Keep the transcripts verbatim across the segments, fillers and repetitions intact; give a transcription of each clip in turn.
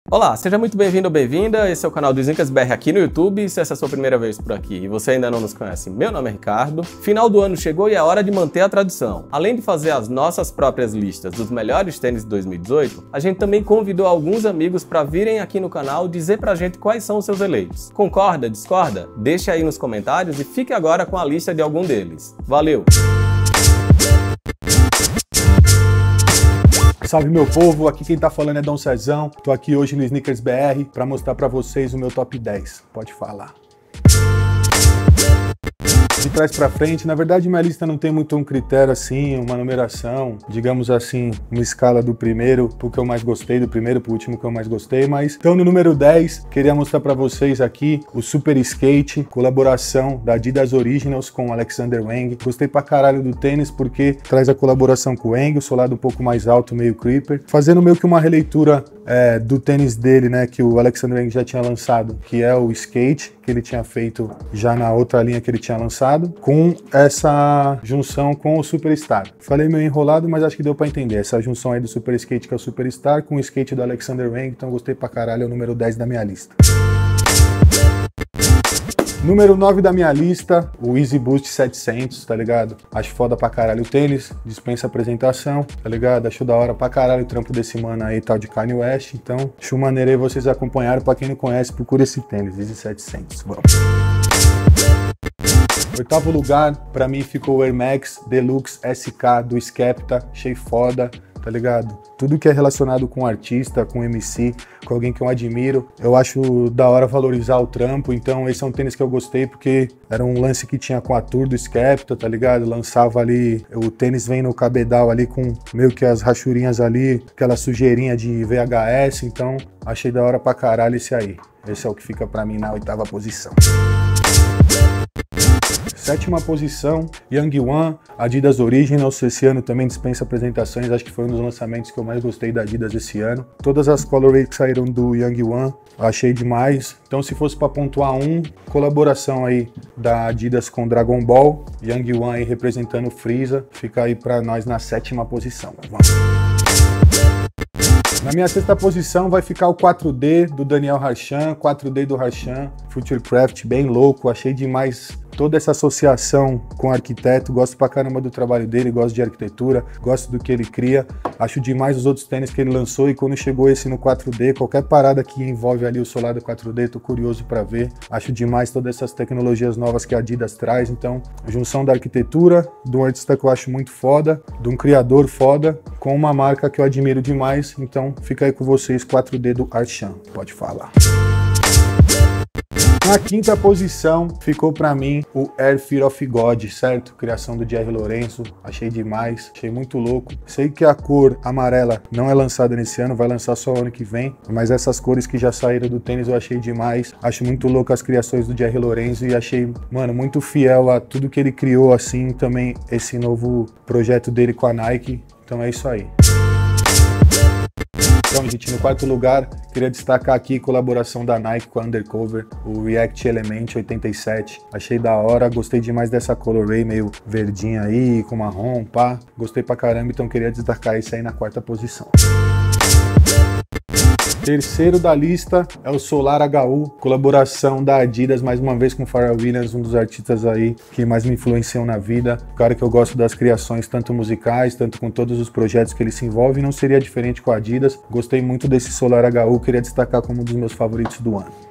Olá, seja muito bem-vindo ou bem-vinda, esse é o canal do Sneakers B R aqui no YouTube. Se essa é a sua primeira vez por aqui e você ainda não nos conhece, meu nome é Ricardo. Final do ano chegou e é hora de manter a tradição. Além de fazer as nossas próprias listas dos melhores tênis de dois mil e dezoito, a gente também convidou alguns amigos para virem aqui no canal dizer pra gente quais são os seus eleitos. Concorda, discorda? Deixe aí nos comentários e fique agora com a lista de algum deles. Valeu! Salve meu povo, aqui quem tá falando é Dom Cezão. Tô aqui hoje no Sneakers B R para mostrar para vocês o meu top dez. Pode falar. De trás pra frente, na verdade minha lista não tem muito um critério assim, uma numeração, digamos assim, uma escala do primeiro pro que eu mais gostei, do primeiro pro último que eu mais gostei, mas então no número dez, queria mostrar pra vocês aqui o Super Skate, colaboração da Adidas Originals com o Alexander Wang. Gostei pra caralho do tênis porque traz a colaboração com o Wang, o solado um pouco mais alto, meio creeper, fazendo meio que uma releitura é, do tênis dele, né, que o Alexander Wang já tinha lançado, que é o Skate, que ele tinha feito já na outra linha que ele tinha lançado, com essa junção com o Superstar. Falei meio enrolado, mas acho que deu pra entender. Essa junção aí do Super Skate, que é o Superstar, com o Skate do Alexander Wang, então gostei pra caralho, é o número dez da minha lista. Número nove da minha lista, o Easy Boost setecentos, tá ligado? Acho foda pra caralho o tênis, dispensa apresentação, tá ligado? Acho da hora pra caralho o trampo desse mano aí, tal de Kanye West, então acho maneiro aí vocês acompanharam. Pra quem não conhece, procura esse tênis, Easy setecentos, vamos. Oitavo lugar, pra mim ficou o Air Max Deluxe S K do Skepta, achei foda, tá ligado? Tudo que é relacionado com artista, com M C, com alguém que eu admiro, eu acho da hora valorizar o trampo, então esse é um tênis que eu gostei porque era um lance que tinha com a tour do Skepta, tá ligado? Lançava ali, o tênis vem no cabedal ali com meio que as rachurinhas ali, aquela sujeirinha de V H S, então achei da hora pra caralho esse aí. Esse é o que fica pra mim na oitava posição. Sétima posição, Young One, Adidas Originals, esse ano também dispensa apresentações, acho que foi um dos lançamentos que eu mais gostei da Adidas esse ano. Todas as colorways que saíram do Young One, achei demais. Então se fosse para pontuar um, colaboração aí da Adidas com Dragon Ball, Young One aí representando Freeza, fica aí para nós na sétima posição. Vamos. Na minha sexta posição vai ficar o quatro D do Daniel Harchan, quatro D do Harchan, Futurecraft, bem louco, achei demais toda essa associação com o arquiteto, gosto pra caramba do trabalho dele, gosto de arquitetura, gosto do que ele cria, acho demais os outros tênis que ele lançou e quando chegou esse no quatro D, qualquer parada que envolve ali o solado quatro D, tô curioso pra ver, acho demais todas essas tecnologias novas que a Adidas traz, então junção da arquitetura, de um artista que eu acho muito foda, de um criador foda, com uma marca que eu admiro demais, então fica aí com vocês, quatro D do Harchan, pode falar. Na quinta posição ficou pra mim o Air Fear of God, certo? Criação do Jerry Lorenzo, achei demais, achei muito louco. Sei que a cor amarela não é lançada nesse ano, vai lançar só ano que vem, mas essas cores que já saíram do tênis eu achei demais. Acho muito louco as criações do Jerry Lorenzo e achei, mano, muito fiel a tudo que ele criou, assim, também esse novo projeto dele com a Nike, então é isso aí. Então, gente, no quarto lugar, queria destacar aqui a colaboração da Nike com a Undercover, o React Element oitenta e sete. Achei da hora, gostei demais dessa colorway meio verdinha aí, com marrom, pá. Gostei pra caramba, então queria destacar esse aí na quarta posição. Terceiro da lista é o Solar H U, colaboração da Adidas, mais uma vez com o Pharrell Williams, um dos artistas aí que mais me influenciam na vida. O cara que eu gosto das criações, tanto musicais, tanto com todos os projetos que ele se envolve, não seria diferente com a Adidas. Gostei muito desse Solar H U, queria destacar como um dos meus favoritos do ano.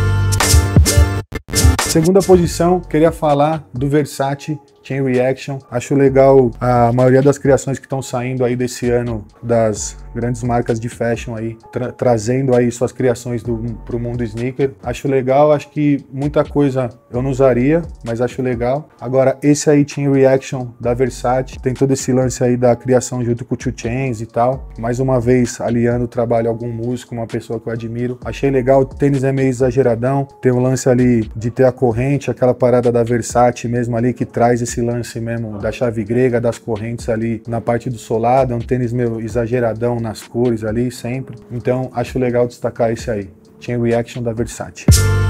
Segunda posição, queria falar do Versace Chain Reaction. Acho legal a maioria das criações que estão saindo aí desse ano das grandes marcas de fashion aí, tra trazendo aí suas criações para o mundo sneaker. Acho legal, acho que muita coisa eu não usaria, mas acho legal. Agora, esse aí, Chain Reaction da Versace, tem todo esse lance aí da criação junto com o two Chainz e tal. Mais uma vez, aliando o trabalho a algum músico, uma pessoa que eu admiro. Achei legal, o tênis é meio exageradão, tem um lance ali de ter a corrente, aquela parada da Versace mesmo ali, que traz esse lance mesmo da chave grega, das correntes ali na parte do solado, é um tênis meio exageradão nas cores ali, sempre. Então, acho legal destacar esse aí, Chain Reaction da Versace.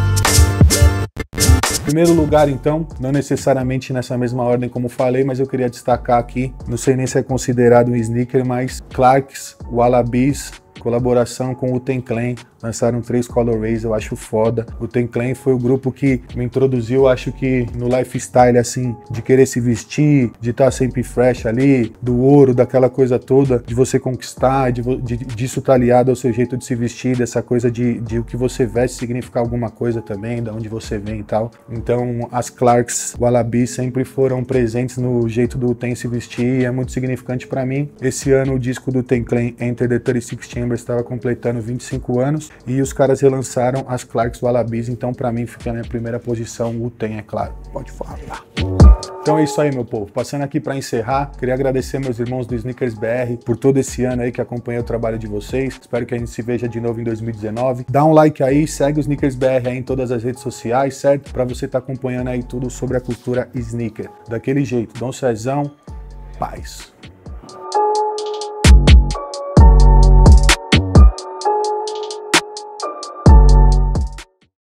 Primeiro lugar, então, não necessariamente nessa mesma ordem como falei, mas eu queria destacar aqui, não sei nem se é considerado um sneaker, mas Clarks Wallabies colaboração com o Wu-Tang Clan, lançaram três colorways, eu acho foda. O Wu-Tang Clan foi o grupo que me introduziu, acho que no lifestyle, assim, de querer se vestir, de estar sempre fresh ali, do ouro, daquela coisa toda, de você conquistar, de, de, disso tá aliado ao seu jeito de se vestir, dessa coisa de, de o que você veste significar alguma coisa também, de onde você vem e tal. Então, as Clarks Wallaby sempre foram presentes no jeito do Wu-Tang se vestir e é muito significante pra mim. Esse ano o disco do Wu-Tang Clan, Enter the trinta e seis Chambers, estava completando vinte e cinco anos e os caras relançaram as Clarks Wallabies, então pra mim fica na minha primeira posição o Wu-Tang, é claro. Pode falar. Então é isso aí, meu povo. Passando aqui para encerrar, queria agradecer meus irmãos do Sneakers B R por todo esse ano aí que acompanhei o trabalho de vocês. Espero que a gente se veja de novo em dois mil e dezenove. Dá um like aí, segue o Sneakers B R aí em todas as redes sociais, certo? Para você estar tá acompanhando aí tudo sobre a cultura sneaker. Daquele jeito, Dom Cezão, paz.